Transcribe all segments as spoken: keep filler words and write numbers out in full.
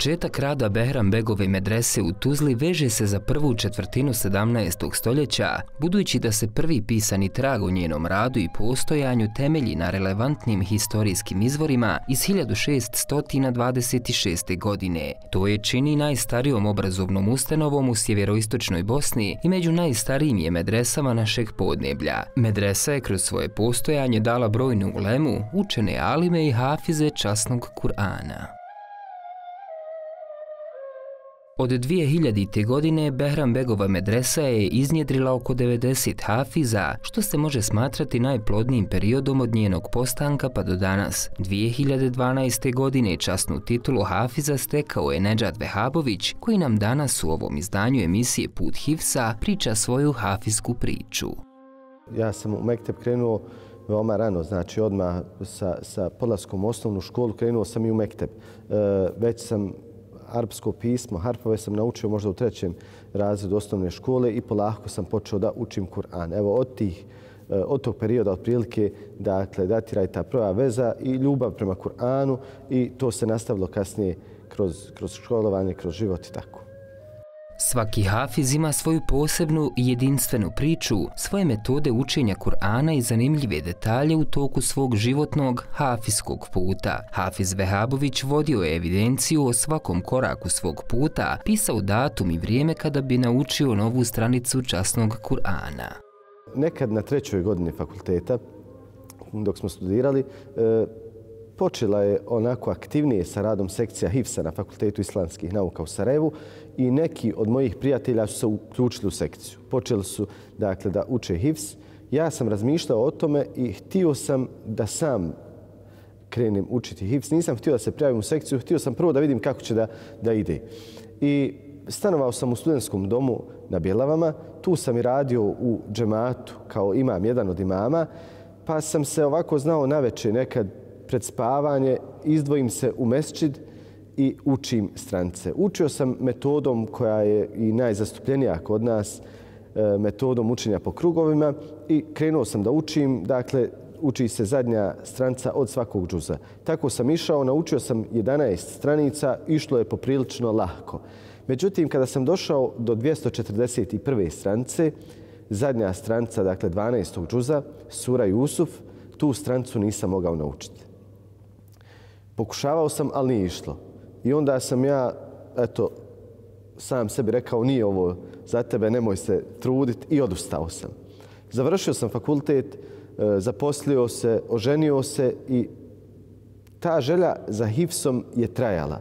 Početak rada Behram-begove medrese u Tuzli veže se za prvu četvrtinu sedamnaestog stoljeća, budući da se prvi pisani trag o njenom radu i postojanju temelji na relevantnim historijskim izvorima iz hiljadu šeststo dvadeset šeste. godine. To je čini najstarijom obrazovnom ustanovom u sjeveroistočnoj Bosni i među najstarijim je medresama našeg podneblja. Medresa je kroz svoje postojanje dala brojnu ulemu, učene alime i hafize časnog Kur'ana. Od dvije hiljadite. godine Behram-begova medresa je iznjedrila oko devedeset hafiza, što se može smatrati najplodnijim periodom od njenog postanka pa do danas. dvije hiljade dvanaeste. godine časnu titulu hafiza stekao je Nedžad Vehabović, koji nam danas u ovom izdanju emisije Put Hifsa priča svoju hafizsku priču. Ja sam u mekteb krenuo veoma rano, znači odmah sa, sa polaskom u osnovnu školu krenuo sam i u mekteb. E, već sam arapsko pismo, harfove sam naučio možda u trećem razredu osnovne škole i polako sam počeo da učim Kur'an. Evo od, tih, od tog perioda otprilike dakle, datira i ta prva veza i ljubav prema Kur'anu i to se nastavilo kasnije kroz, kroz školovanje, kroz život i tako. Svaki hafiz ima svoju posebnu i jedinstvenu priču, svoje metode učenja Kur'ana i zanimljive detalje u toku svog životnog hafizskog puta. Hafiz Vehabović vodio je evidenciju o svakom koraku svog puta, pisao datum i vrijeme kada bi naučio novu stranicu časnog Kur'ana. Nekad na trećoj godini fakulteta, dok smo studirali, e, počela je onako aktivnije sa radom sekcija Hifsa na Fakultetu islamskih nauka u Sarajevu i neki od mojih prijatelja su se uključili u sekciju. Počeli su dakle, da uče Hifs. Ja sam razmišljao o tome i htio sam da sam krenem učiti Hifs. Nisam htio da se prijavim u sekciju, htio sam prvo da vidim kako će da, da ide. I stanovao sam u studentskom domu na Bjelavama. Tu sam i radio u džematu kao imam, jedan od imama, pa sam se ovako znao naveče nekad pred spavanje, izdvojim se u mesdžid i učim strance. Učio sam metodom koja je i najzastupljenija kod nas, metodom učenja po krugovima i krenuo sam da učim, dakle, uči se zadnja stranca od svakog džuza. Tako sam išao, naučio sam jedanaest stranica, išlo je poprilično lahko. Međutim, kada sam došao do dvjesto četrdeset prve strance, zadnja stranca, dakle, dvanaestog džuza, sura Jusuf, tu strancu nisam mogao naučiti. Pokušavao sam, ali nije išlo. I onda sam ja, eto, sam sebi rekao, nije ovo za tebe, nemoj se truditi i odustao sam. Završio sam fakultet, zaposlio se, oženio se i ta želja za hifsom je trajala.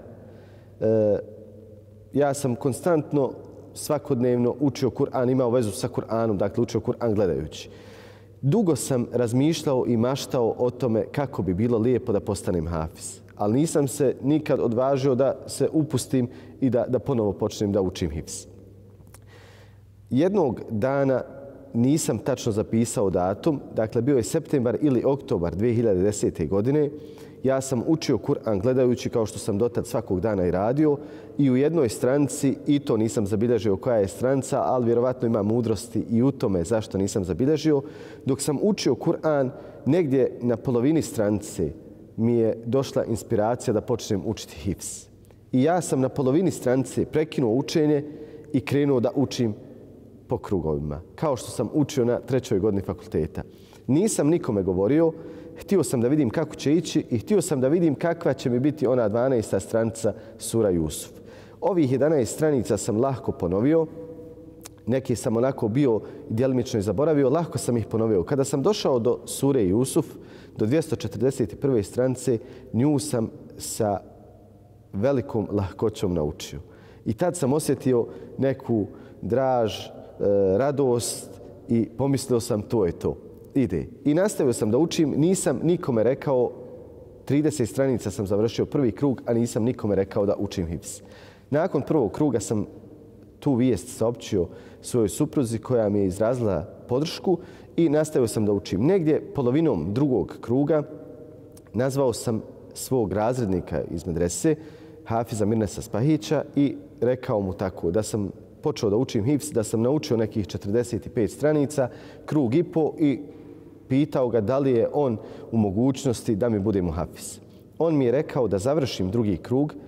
Ja sam konstantno, svakodnevno učio Kur'an, imao vezu sa Kur'anom, dakle učio Kur'an gledajući. Dugo sam razmišljao i maštao o tome kako bi bilo lijepo da postanem hafiz. Ali nisam se nikad odvažio da se upustim i da, da ponovo počnem da učim hifz. Jednog dana nisam tačno zapisao datum, dakle bio je septembar ili oktobar dvije hiljade desete. godine. Ja sam učio Kur'an gledajući kao što sam dotad svakog dana i radio i u jednoj stranci, i to nisam zabilježio koja je stranca, ali vjerovatno ima mudrosti i u tome zašto nisam zabilježio. Dok sam učio Kur'an, negdje na polovini stranice mi je došla inspiracija da počnem učiti hifz. I ja sam na polovini stranice prekinuo učenje i krenuo da učim po krugovima, kao što sam učio na trećoj godini fakulteta. Nisam nikome govorio, htio sam da vidim kako će ići i htio sam da vidim kakva će mi biti ona dvanaesta stranica sura Jusuf. Ovih jedanaest stranica sam lahko ponovio, neke sam onako bio djelimično i zaboravio, lahko sam ih ponovio. Kada sam došao do sure Jusuf, do dvjesto četrdeset prve stranice, nju sam sa velikom lahkoćom naučio. I tad sam osjetio neku draž, radost i pomislio sam to je to. Ide. I nastavio sam da učim, nisam nikome rekao, trideset stranica sam završio prvi krug, a nisam nikome rekao da učim hifz. Nakon prvog kruga sam tu vijest saopćio svojoj supruzi koja mi je izrazila podršku i nastavio sam da učim. Negdje polovinom drugog kruga nazvao sam svog razrednika iz medrese, Hafiza Mirnesa Spahića, i rekao mu tako da sam počeo da učim hifz, da sam naučio nekih četrdeset pet stranica, krug i po, i pitao ga da li je on u mogućnosti da mi bude muhafiz. On mi je rekao da završim drugi krug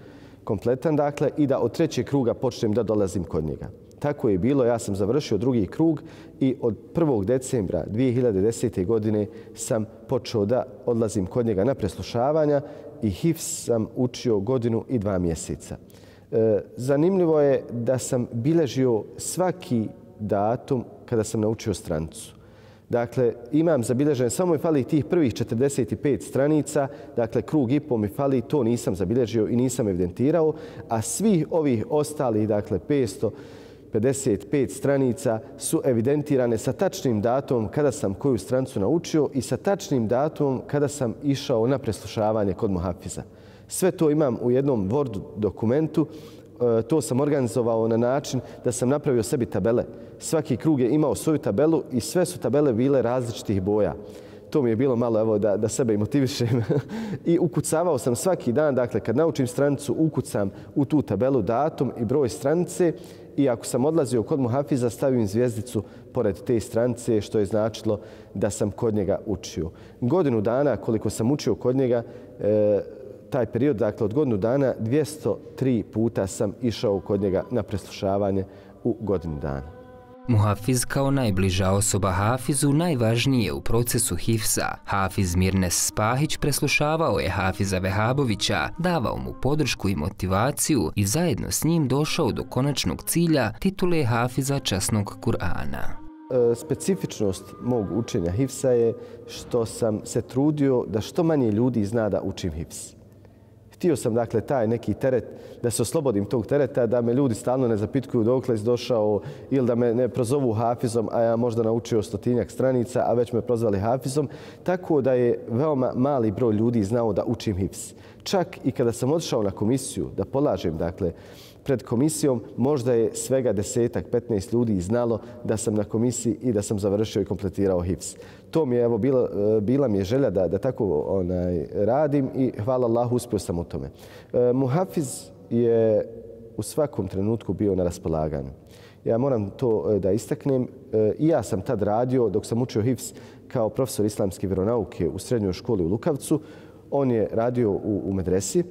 kompletan, dakle, i da od trećeg kruga počnem da dolazim kod njega. Tako je bilo, ja sam završio drugi krug i od prvog decembra dvije hiljade desete. godine sam počeo da odlazim kod njega na preslušavanja i hifz sam učio godinu i dva mjeseca. E, zanimljivo je da sam bilježio svaki datum kada sam naučio stranicu. Dakle, imam zabilježen, samo mi fali tih prvih četrdeset pet stranica, dakle, krug i po mi fali, to nisam zabilježio i nisam evidentirao, a svih ovih ostalih, dakle, petsto pedeset pet stranica su evidentirane sa tačnim datumom kada sam koju stranicu naučio i sa tačnim datumom kada sam išao na preslušavanje kod muhafiza. Sve to imam u jednom Word dokumentu. To sam organizovao na način da sam napravio sebi tabele. Svaki krug je imao svoju tabelu i sve su tabele bile različitih boja. To mi je bilo malo, evo, da, da sebe i motivišem. I ukucavao sam svaki dan, dakle, kad naučim stranicu, ukucam u tu tabelu datum i broj stranice i ako sam odlazio kod muhafiza, stavim zvjezdicu pored te stranice, što je značilo da sam kod njega učio. Godinu dana, koliko sam učio kod njega, e, taj period, dakle, od godinu dana, dvjesto tri puta sam išao kod njega na preslušavanje u godinu dana. Muhafiz kao najbliža osoba Hafizu najvažnije u procesu hifza. Hafiz Mirnes Spahić preslušavao je Hafiza Vehabovića, davao mu podršku i motivaciju i zajedno s njim došao do konačnog cilja titule Hafiza časnog Kur'ana. E, specifičnost mog učenja hifza je što sam se trudio da što manje ljudi zna da učim hifz. Htio sam, dakle, taj neki teret, da se oslobodim tog tereta, da me ljudi stalno ne zapitkuju dokle si došao ili da me ne prozovu hafizom, a ja možda naučio stotinjak stranica, a već me prozvali hafizom. Tako da je veoma mali broj ljudi znao da učim hifz. Čak i kada sam otišao na komisiju da polažem, dakle, pred komisijom, možda je svega desetak, petnaest ljudi znalo da sam na komisiji i da sam završio i kompletirao hifz. To mi je, evo, bila, bila mi je želja da, da tako onaj, radim i hvala Allahu, uspio sam u tome. E, muhafiz je u svakom trenutku bio na raspolaganju. Ja moram to da istaknem. E, I ja sam tad radio, dok sam učio hifz kao profesor islamske vjeronauke u srednjoj školi u Lukavcu. On je radio u, u medresi.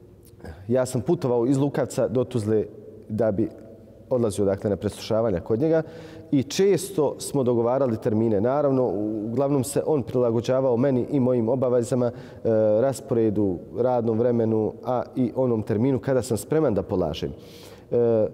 Ja sam putovao iz Lukavca do Tuzle da bi odlazio, dakle, na preslušavanja kod njega i često smo dogovarali termine. Naravno, uglavnom se on prilagođavao meni i mojim obavezama, e, rasporedu, radnom vremenu, a i onom terminu kada sam spreman da polažem. E,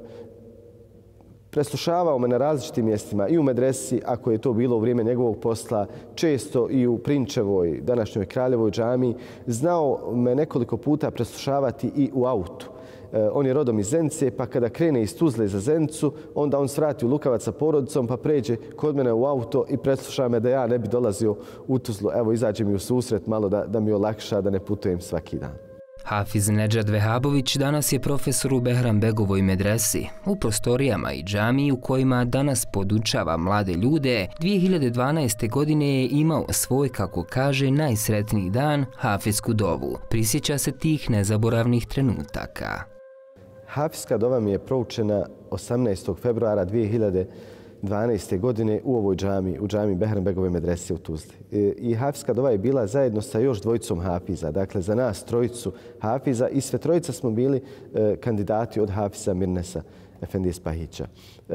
preslušavao me na različitim mjestima i u medresi, ako je to bilo u vrijeme njegovog posla, često i u Prinčevoj, današnjoj Kraljevoj džamiji. Znao me nekoliko puta preslušavati i u autu. E, on je rodom iz Zenice, pa kada krene iz Tuzle za Zenicu, onda on svrati u Lukavac sa porodicom, pa pređe kod mene u auto i presluša me da ja ne bi dolazio u Tuzlu. Evo, izađe mi u susret malo da, da mi olakša, da ne putujem svaki dan. Hafiz Nedžad Vehabović danas je profesor u Behrambegovoj medresi, u prostorijama i džamiji u kojima danas podučava mlade ljude. dvije hiljade dvanaeste. godine je imao svoj, kako kaže, najsretniji dan, hafizsku dovu. Prisjeća se tih nezaboravnih trenutaka. Hafizska dova mi je proučena osamnaestog februara dvije hiljade dvanaeste. godine u ovoj džami, u džami Behrambegove medrese u Tuzli. I hafizska dova je bila zajedno sa još dvojicom hafiza. Dakle, za nas trojicu hafiza i sve trojica smo bili e, kandidati od Hafiza Mirnesa Efendije Spahića. E,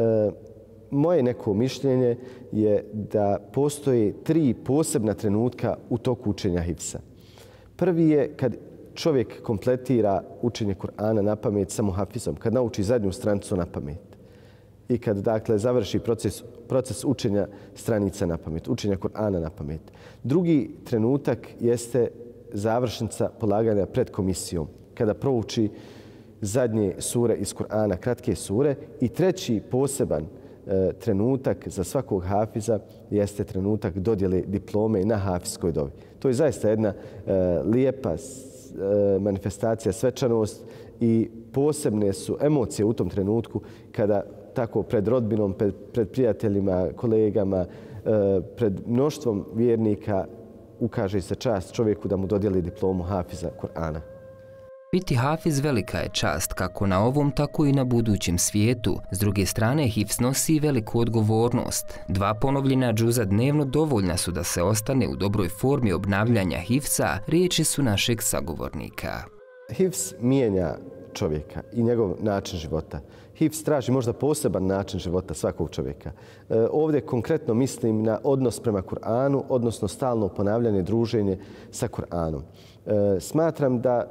moje neko mišljenje je da postoje tri posebna trenutka u toku učenja hifza. Prvi je kad čovjek kompletira učenje Kur'ana na pamet samo hafizom, kad nauči zadnju stranicu na pamet. I kad, dakle, završi proces, proces učenja stranica na pamet, učenja Kur'ana na pamet. Drugi trenutak jeste završnica polaganja pred komisijom, kada prouči zadnje sure iz Kur'ana, kratke sure. I treći poseban e, trenutak za svakog hafiza jeste trenutak dodjele diplome na hafizskoj dovi. To je zaista jedna e, lijepa e, manifestacija, svečanost i posebne su emocije u tom trenutku kada tako pred rodbinom, pred, pred prijateljima, kolegama, e, pred mnoštvom vjernika ukaže se čast čovjeku da mu dodijeli diplomu hafiza Kur'ana. Biti hafiz velika je čast kako na ovom, tako i na budućem svijetu. S druge strane, hifz nosi veliku odgovornost. Dva ponovljena džuza dnevno dovoljna su da se ostane u dobroj formi obnavljanja hifza, riječi su našeg sagovornika. Hifz mijenja čovjeka i njegov način života. Hifz traži možda poseban način života svakog čovjeka. E, ovdje konkretno mislim na odnos prema Kur'anu, odnosno stalno ponavljanje, druženje sa Kur'anom. E, smatram da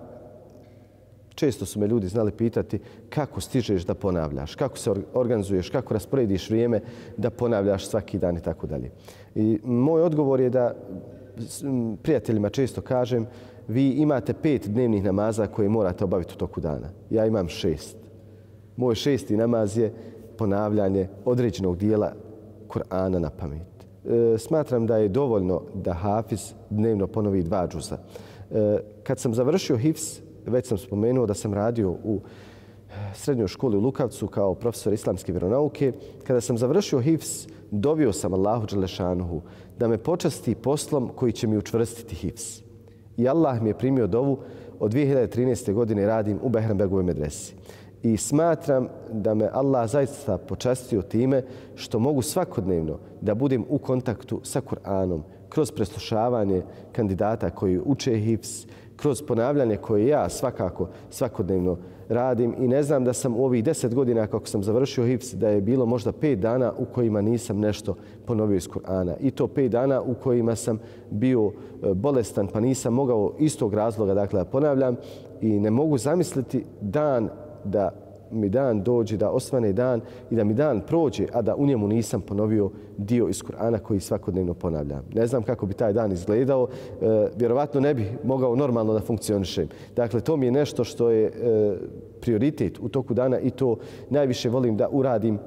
često su me ljudi znali pitati kako stižeš da ponavljaš, kako se organizuješ, kako rasporediš vrijeme da ponavljaš svaki dan i tako dalje. I moj odgovor je da prijateljima često kažem, vi imate pet dnevnih namaza koje morate obaviti u toku dana. Ja imam šest. Moj šesti namaz je ponavljanje određenog dijela Kur'ana na pamet. E, smatram da je dovoljno da hafiz dnevno ponovi dva džuza. E, kad sam završio hifz, već sam spomenuo da sam radio u srednjoj školi u Lukavcu kao profesor islamske vjeronauke. Kada sam završio hifz, dovio sam Allahu dželešanuhu da me počasti poslom koji će mi učvrstiti hifz. I Allah mi je primio dovu. Od dvije hiljade trinaeste. godine radim u Behrambegovoj medresi. I smatram da me Allah zaista počastio time što mogu svakodnevno da budem u kontaktu sa Kur'anom kroz preslušavanje kandidata koji uče hifz, kroz ponavljanje koje ja svakako svakodnevno radim. I ne znam da sam u ovih deset godina kako sam završio hifz da je bilo možda pet dana u kojima nisam nešto ponovio iz Kur'ana. I to pet dana u kojima sam bio bolestan pa nisam mogao istog razloga dakle, da ponavljam. I ne mogu zamisliti dan da mi dan dođe, da osvane dan i da mi dan prođe, a da u njemu nisam ponovio dio iz Kur'ana koji svakodnevno ponavljam. Ne znam kako bi taj dan izgledao, e, vjerovatno ne bih mogao normalno da funkcionišem. Dakle, to mi je nešto što je e, prioritet u toku dana i to najviše volim da uradim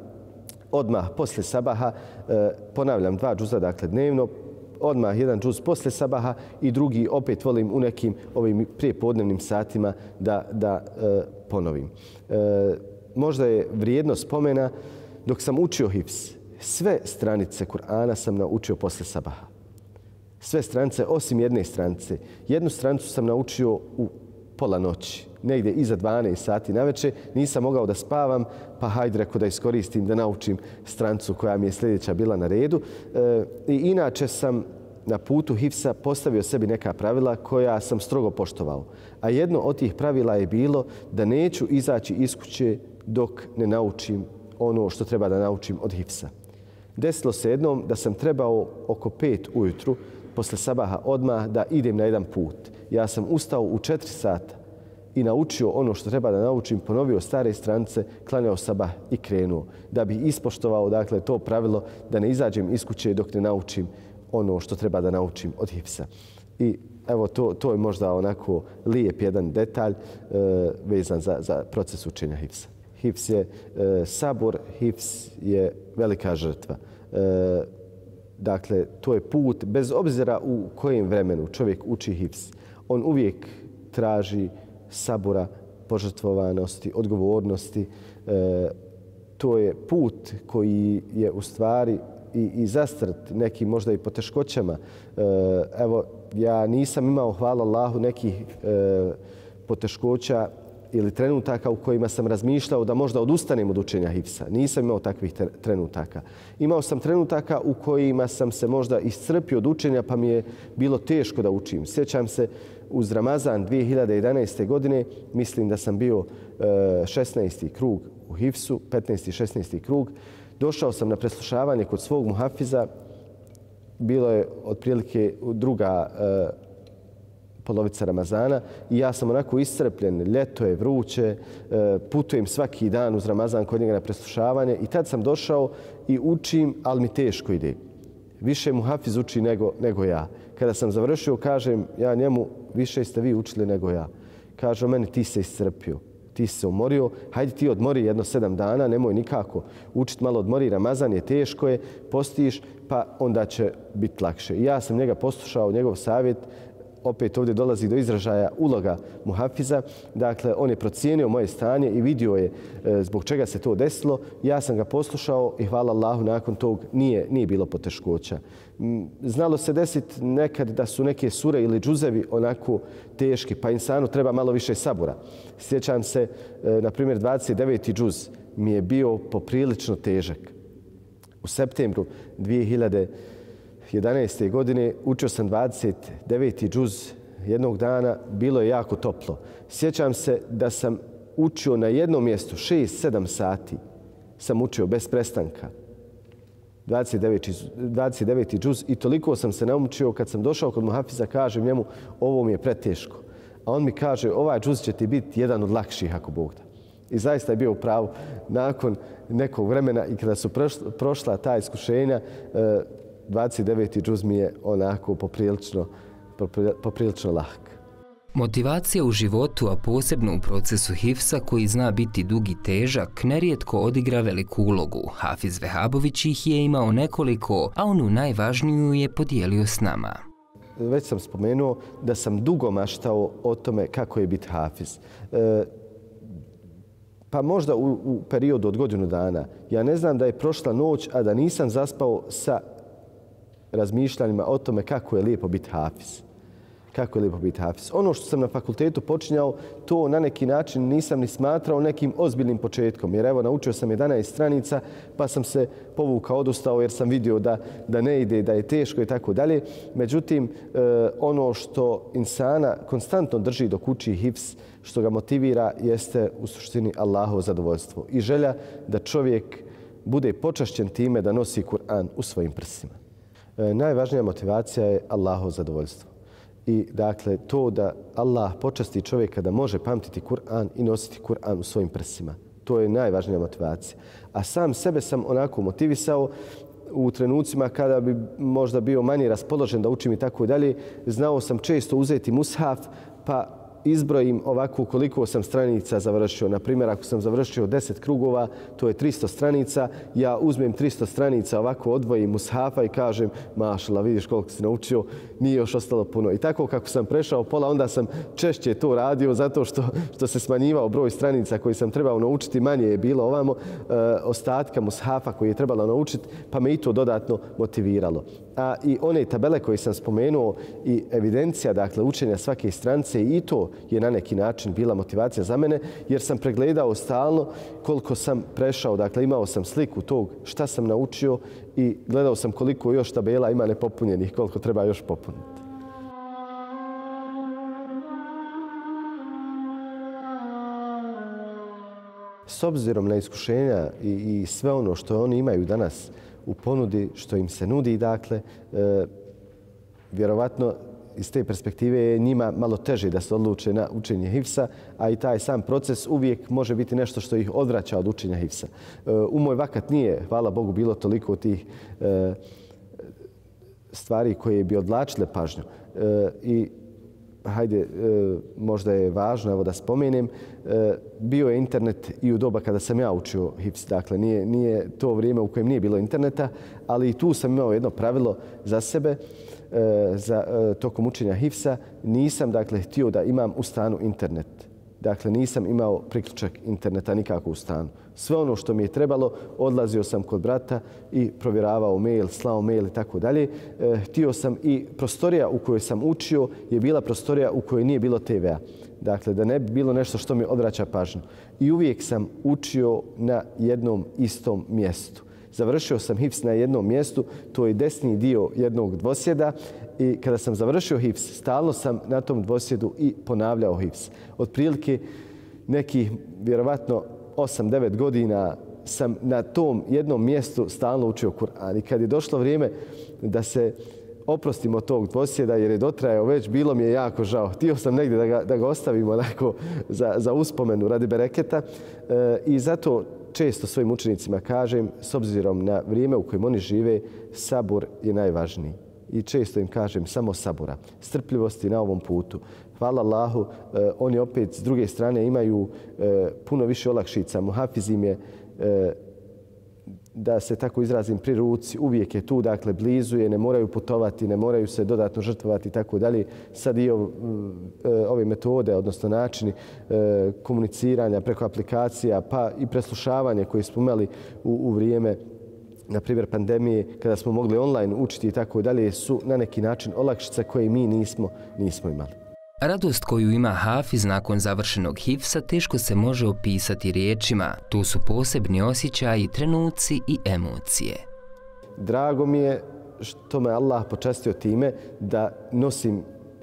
odmah posle sabaha. E, ponavljam dva džuza, dakle dnevno, odmah jedan džuz posle sabaha i drugi opet volim u nekim ovim prijepodnevnim satima da, da e, ponovim. E, možda je vrijedno spomena, dok sam učio hifz, sve stranice Kur'ana sam naučio posle sabaha. Sve stranice, osim jedne stranice. Jednu stranicu sam naučio u pola noći, negdje iza dvanaest sati naveče. Nisam mogao da spavam, pa hajde rekao da iskoristim da naučim stranicu koja mi je sljedeća bila na redu. E, I inače sam na putu hifsa postavio sebi neka pravila koja sam strogo poštovao. A jedno od tih pravila je bilo da neću izaći iz kuće dok ne naučim ono što treba da naučim od hifsa. Desilo se jednom da sam trebao oko pet ujutru, posle sabaha odmah, da idem na jedan put. Ja sam ustao u četiri sata i naučio ono što treba da naučim, ponovio stare stranice, klanjao sabah i krenuo. Da bih ispoštovao dakle, to pravilo da ne izađem iz kuće dok ne naučim ono što treba da naučim od hifsa. I evo, to, to je možda onako lijep jedan detalj e, vezan za, za proces učenja hifsa. Hifs je e, sabor, hifs je velika žrtva. E, dakle, to je put, bez obzira u kojem vremenu čovjek uči hifs, on uvijek traži sabora, požrtvovanosti, odgovornosti. E, to je put koji je u stvari i, i zastrt nekim možda i poteškoćama. E, evo, ja nisam imao, hvala Allahu, nekih e, poteškoća ili trenutaka u kojima sam razmišljao da možda odustanem od učenja hifsa. Nisam imao takvih trenutaka. Imao sam trenutaka u kojima sam se možda iscrpio od učenja pa mi je bilo teško da učim. Sjećam se uz Ramazan dvije hiljade jedanaeste. godine, mislim da sam bio e, šesnaesti krug u hifsu, petnaesti i šesnaesti krug. Došao sam na preslušavanje kod svog muhafiza. Bilo je otprilike druga e, polovica Ramazana i ja sam onako iscrpljen. Ljeto je vruće, e, putujem svaki dan uz Ramazan kod njega na preslušavanje i tad sam došao i učim, ali mi teško ide. Više muhafiz uči nego, nego ja. Kada sam završio, kažem ja njemu, više ste vi učili nego ja. Kaže meni, ti se iscrpio, ti se umorio, hajde ti odmori jedno sedam dana, nemoj nikako učiti, malo odmori, Ramazan je teško je, postiš, pa onda će biti lakše. I ja sam njega poslušao, njegov savjet. Opet ovdje dolazi do izražaja uloga muhafiza. Dakle, on je procijenio moje stanje i vidio je e, zbog čega se to desilo. Ja sam ga poslušao i hvala Allahu, nakon tog nije, nije bilo poteškoća. Znalo se desiti nekad da su neke sure ili džuzevi onako teški, pa insanu treba malo više sabora. Sjećam se, e, na primjer, dvadeset deveti džuz mi je bio poprilično težak. U septembru dvije hiljade jedanaeste. godine učio sam dvadeset deveti džuz jednog dana, bilo je jako toplo. Sjećam se da sam učio na jednom mjestu šest sedam sati. Sam učio bez prestanka. dvadeset deveti džuz i toliko sam se naučio kad sam došao kod muhafiza, kažem njemu ovo mi je preteško. A on mi kaže ovaj džuz će ti biti jedan od lakših ako Bog da. I zaista je bio u pravu. Nakon nekog vremena i kada su prošla ta iskušenja, dvadeset deveti džuz mi je onako poprilično, poprilično lahk. Motivacija u životu, a posebno u procesu hifsa koji zna biti dug i težak, nerijetko odigra veliku ulogu. Hafiz Vehabović ih je imao nekoliko, a onu najvažniju je podijelio s nama. Već sam spomenuo da sam dugo maštao o tome kako je biti hafiz. E, pa možda u, u periodu od godinu dana. Ja ne znam da je prošla noć, a da nisam zaspao sa razmišljanjima o tome kako je lijepo biti hafiz. Kako je lijepo biti hafiz. Ono što sam na fakultetu počinjao, to na neki način nisam ni smatrao nekim ozbiljnim početkom. Jer evo, naučio sam jedanaest stranica, pa sam se povukao, odustao jer sam vidio da, da ne ide, da je teško i tako dalje. Međutim, eh, ono što insana konstantno drži dok uči hifz, što ga motivira, jeste u suštini Allahovo zadovoljstvo. I želja da čovjek bude počašćen time da nosi Kur'an u svojim prsima. Eh, najvažnija motivacija je Allahovo zadovoljstvo. I dakle, to da Allah počasti čovjeka da može pamtiti Kur'an i nositi Kur'an u svojim prsima. To je najvažnija motivacija. A sam sebe sam onako motivisao u trenucima kada bi možda bio manje raspoložen da učim i tako dalje. Znao sam često uzeti mushaf pa izbrojim ovako koliko sam stranica završio. Na primjer, ako sam završio deset krugova, to je tristo stranica. Ja uzmem tristo stranica, ovako odvojim mushafa i kažem mašallah, vidiš koliko si naučio, nije još ostalo puno. I tako kako sam prešao pola, onda sam češće to radio zato što, što se smanjivao broj stranica koji sam trebao naučiti. Manje je bilo ovamo e, ostatka mushafa koji je trebalo naučiti, pa me i to dodatno motiviralo. A i one tabele koje sam spomenuo i evidencija, dakle, učenja svake stranice, i to je na neki način bila motivacija za mene, jer sam pregledao stalno koliko sam prešao. Dakle, imao sam sliku tog šta sam naučio i gledao sam koliko još tabela ima nepopunjenih, koliko treba još popuniti. S obzirom na iskušenja i, i sve ono što oni imaju danas u ponudi, što im se nudi, dakle, e, vjerovatno iz te perspektive je njima malo teže da se odluče na učenje hifsa, a i taj sam proces uvijek može biti nešto što ih odvraća od učenja hifsa. E, u moj vakat nije, hvala Bogu, bilo toliko tih e, stvari koje bi odvlačile pažnju. E, I hajde, možda je važno evo da spomenem, bio je internet i u doba kada sam ja učio hifz. Dakle, nije, nije to vrijeme u kojem nije bilo interneta, ali i tu sam imao jedno pravilo za sebe, za tokom učenja hifsa. Nisam, dakle, htio da imam u stanu internet. Dakle, nisam imao priključak interneta nikako u stanu. Sve ono što mi je trebalo, odlazio sam kod brata i provjeravao mail, slao mail i tako dalje. Htio sam i prostorija u kojoj sam učio je bila prostorija u kojoj nije bilo te ve a. Dakle, da ne bi bilo nešto što mi odvraća pažnju. I uvijek sam učio na jednom istom mjestu. Završio sam hifz na jednom mjestu, to je desni dio jednog dvosjeda. I kada sam završio hifz, stalno sam na tom dvosjedu i ponavljao hifz. Otprilike nekih, vjerovatno, osam devet godina sam na tom jednom mjestu stalno učio Kur'an. I kad je došlo vrijeme da se oprostim od tog dvosjeda, jer je dotrajao već, bilo mi je jako žao. Htio sam negdje da ga, da ga ostavim onako za, za uspomenu radi bereketa. E, I zato često svojim učenicima kažem, s obzirom na vrijeme u kojem oni žive, sabur je najvažniji. I često im kažem samo sabura, strpljivosti na ovom putu. Hvala Allahu, eh, oni opet s druge strane imaju eh, puno više olakšica. Muhafiz im je, eh, da se tako izrazim, pri ruci, uvijek je tu, dakle, blizu je, ne moraju putovati, ne moraju se dodatno žrtvovati i tako dalje. Sad i ov, eh, ove metode, odnosno načini eh, komuniciranja preko aplikacija, pa i preslušavanje koje smo imali u, u vrijeme, na primjer, pandemije, kada smo mogli online učiti i tako dalje, su na neki način olakšice koje mi nismo, nismo imali. Radost koju ima hafiz nakon završenog hifsa teško se može opisati riječima. Tu su posebni osjećaji, trenuci i emocije. Drago mi je što me Allah počastio time da nosim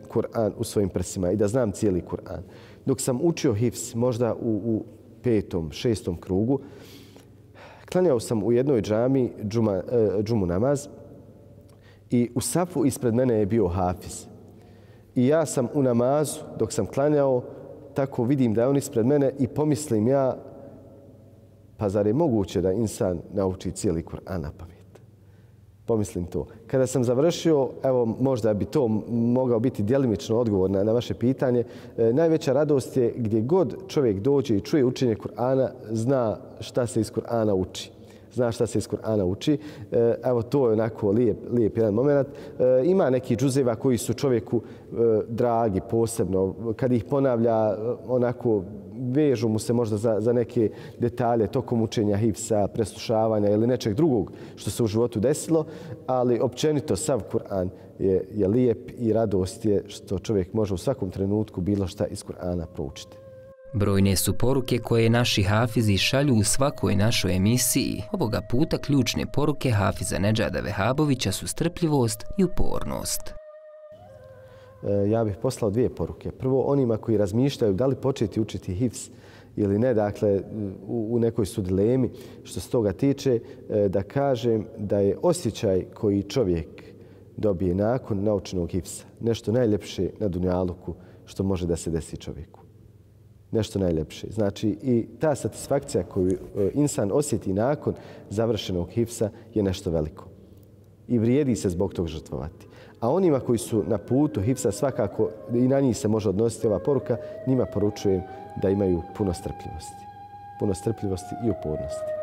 Kur'an u svojim prsima i da znam cijeli Kur'an. Dok sam učio hifz, možda u, u petom, šestom krugu, klanjao sam u jednoj džami džuma, džumu namaz i u safu ispred mene je bio hafiz. I ja sam u namazu, dok sam klanjao, tako vidim da je on ispred mene i pomislim ja, pa zar je moguće da insan nauči cijeli Kur'an na pamet? Pomislim to. Kada sam završio, evo možda bi to mogao biti djelimično odgovor na, na vaše pitanje, e, najveća radost je gdje god čovjek dođe i čuje učenje Kur'ana, zna šta se iz Kur'ana uči. Zna šta se iz Kur'ana uči. E, evo to je onako lijep, lijep jedan moment. E, ima neki džuzeva koji su čovjeku e, dragi posebno. Kad ih ponavlja, onako vežu mu se možda za, za neke detalje tokom učenja hifsa, preslušavanja ili nečeg drugog što se u životu desilo, ali općenito sav Kur'an je, je lijep i radost je što čovjek može u svakom trenutku bilo šta iz Kur'ana proučiti. Brojne su poruke koje naši hafizi šalju u svakoj našoj emisiji. Ovoga puta ključne poruke hafiza Nedžada Vehabovića su strpljivost i upornost. Ja bih poslao dvije poruke. Prvo, onima koji razmišljaju da li početi učiti hifz ili ne, dakle u, u nekoj su dilemi što se toga tiče, da kažem da je osjećaj koji čovjek dobije nakon naučenog hifza nešto najljepše na dunjaluku što može da se desi čovjeku. Nešto najljepše. Znači i ta satisfakcija koju insan osjeti nakon završenog hifza je nešto veliko. I vrijedi se zbog tog žrtvovati. A onima koji su na putu hifza svakako i na njih se može odnositi ova poruka, njima poručujem da imaju puno strpljivosti. Puno strpljivosti i upornosti.